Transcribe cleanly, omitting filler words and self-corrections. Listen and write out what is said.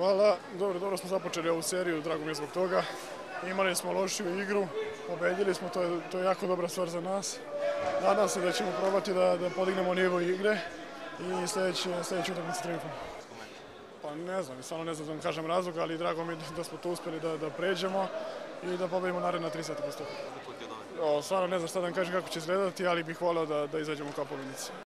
Hvala, dobro smo započeli ovu seriju, drago mi je zbog toga. Imali smo lošiju igru, pobedili smo, to je jako dobra stvar za nas. Nadam se da ćemo probati da podignemo nivo igre i sledeću utakmicu triumfom. Pa ne znam, stvarno ne znam da vam kažem razlog, ali drago mi je da smo to uspeli da pređemo i da pobedimo naredna 3 seta posto. Stvarno ne znam šta da vam kažem kako će izgledati, ali bih voleo da izađemo kao pobednici.